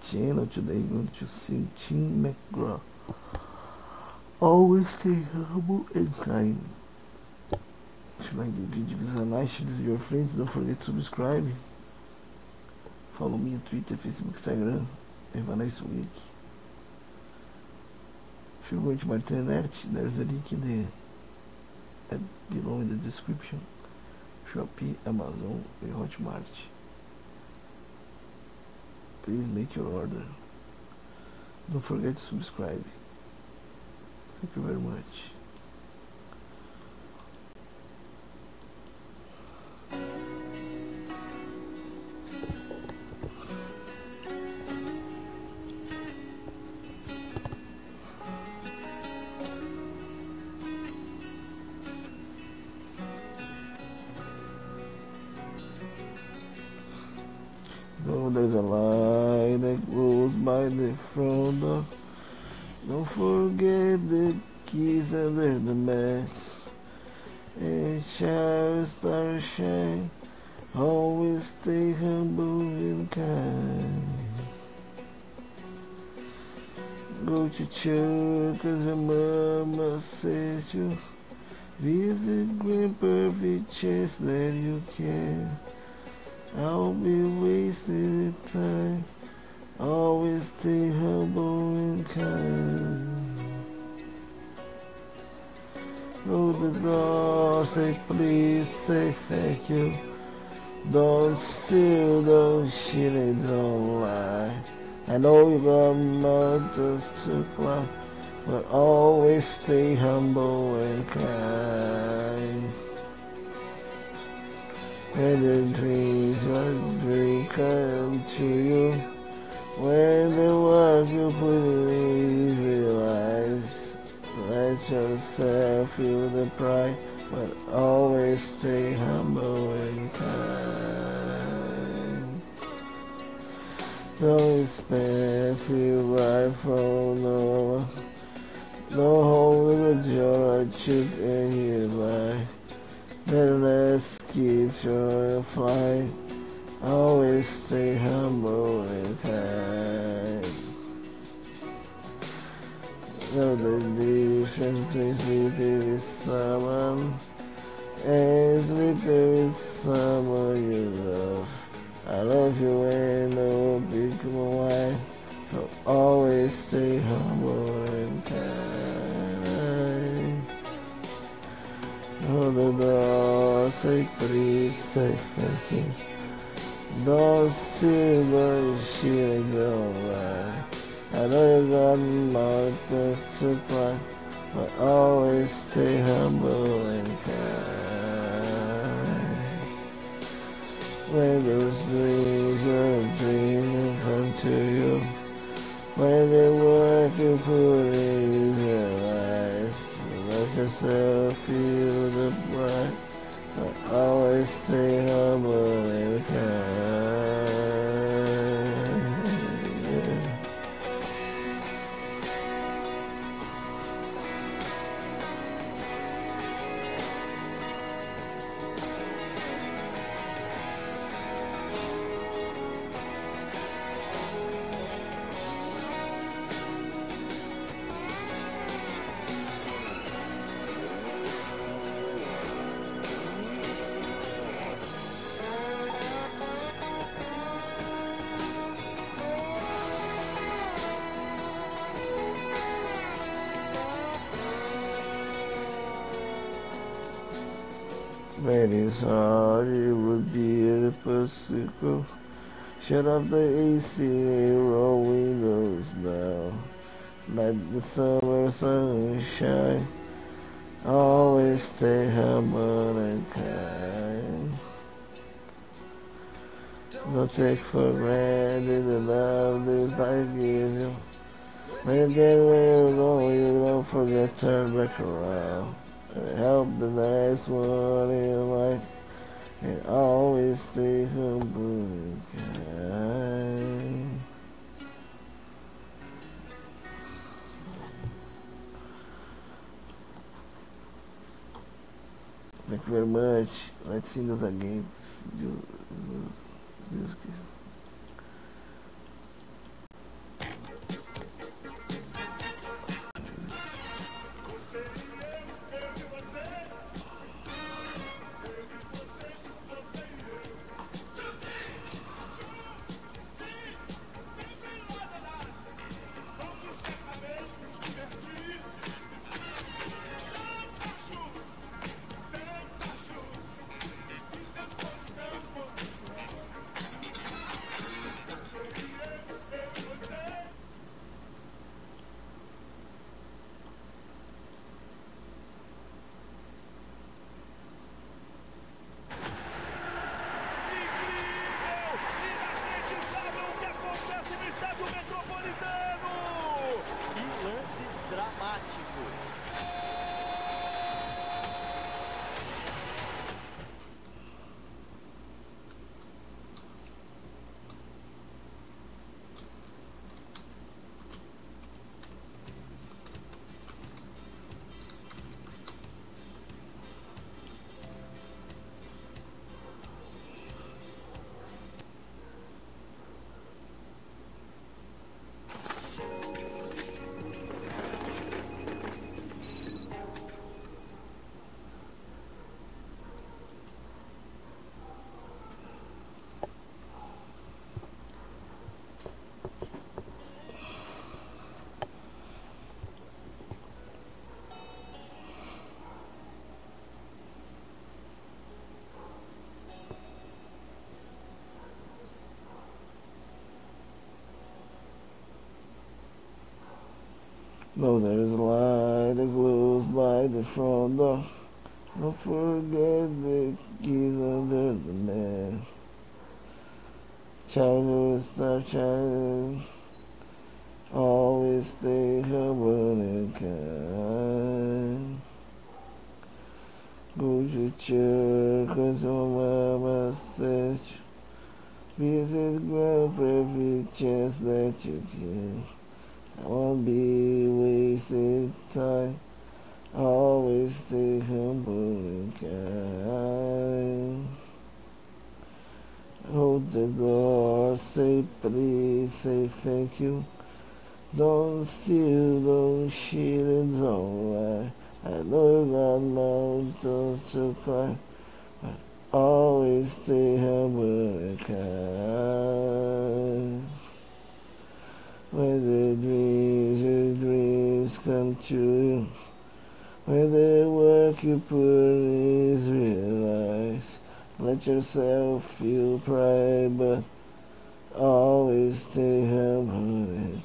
channel. Today I'm going to sing Tim McGraw. Always stay humble and kind. If you like the video, give us a like, share this with your friends. Don't forget to subscribe. Follow me on Twitter, Facebook, Instagram. Have a nice week. If you're going to my internet, there's a link below in the description. Shopee, Amazon, and Hotmart. Please make your order. Don't forget to subscribe. Thank you very much. Though there's a line that goes by the front door, don't forget the keys under the mat. And shall star shine, always stay humble and kind. Go to church 'cause your mama says to. Visit grandpa every chance that you can. I'll be wasting time. Always stay humble and kind. Go to the door, say please, say thank you. Don't steal, don't shit and don't lie. I know you got mountains to climb, but always stay humble and kind. When the dreams your dream come to you, when the work you put in realize, let yourself feel the pride, but always stay humble and kind. Don't expect feel right from no one. Don't hold the joy chip in your life. Then let's keep your flight. Always stay humble and kind. Know the difference between sleeping with someone and sleeping with someone you love. I love you and no big why. So always stay humble and kind. Hold the door, say please, say thank you. Don't see the shit don't lie. I know you got mountains to climb, but always stay humble and kind. When those dreams are dreaming come to you, when the work you put in realize, let yourself feel the bright, but always stay humble and kind. Very sorry, it would be a bicycle. Shut off the AC and roll windows down. Let the summer sunshine. Always stay humble and kind. Don't take for granted the love that I give you. When you get where you're going, you don't forget to turn back around. And help the next one in life, and always stay humble and kind. Thank you very much. Let's sing this again. Know there's a light that glows by the front door. Don't forget the keys under the mat. Childhood star shining. Always stay humble and kind. Go to church 'cause your mama says visit grandpa every chance that you can. I won't be wasting time. Always stay humble and kind. Hold the door, say please, say thank you. Don't steal, don't cheat, and don't lie. I know you got mountains to climb, but always stay humble and kind. When your dreams come true, when the work you put in is realized, let yourself feel pride, but always stay humble and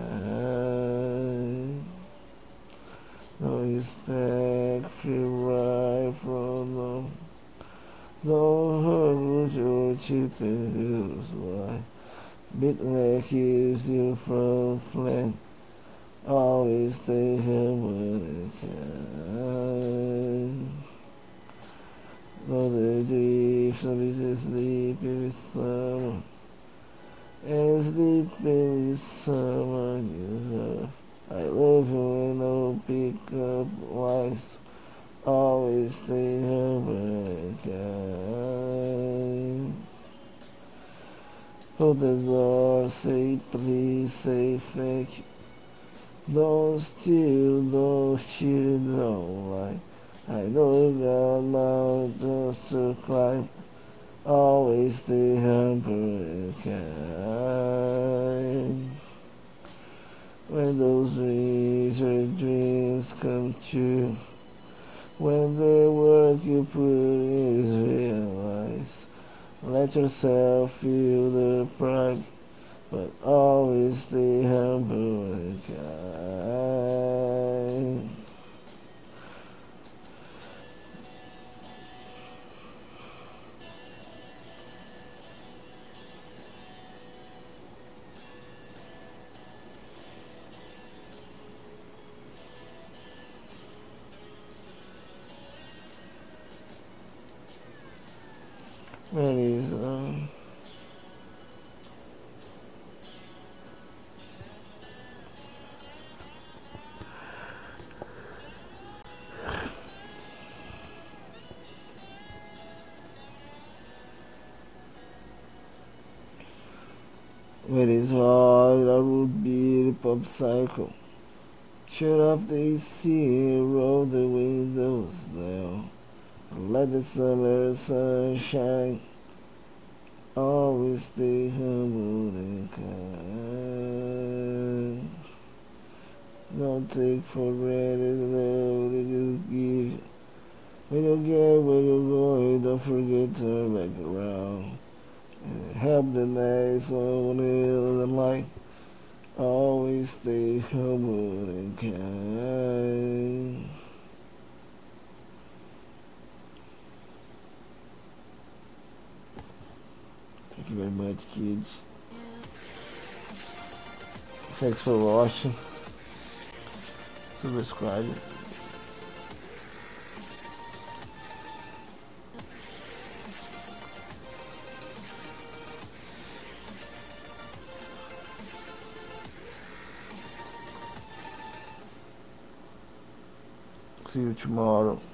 kind. No respect, feel right from them. Don't hurt your cheap and use why. Big leg keeps you from flying. Always stay humble and kind. Know the dream, somebody to sleep every summer. And sleep every summer you have. I love you and no pick up lines. Always stay humble and kind. Hold the door, say please, say thank you. Don't steal, don't cheat, don't lie. I know you got mountains to climb. Always stay humble and kind. When those dreams, your dreams come true, when the work you put in is realized, let yourself feel the pride, but always stay humble and kind. Ready, When it's hard, I would be the pop cycle. Shut off the AC, roll the windows down. Let the summer sun shine. Always stay humble and kind. Don't take for granted the love they just give you. When you get where you're going, don't forget to turn back around. And help the next one in the light. Always stay humble and kind. Thank you very much, kids. Thanks for watching. Subscribe. See you tomorrow.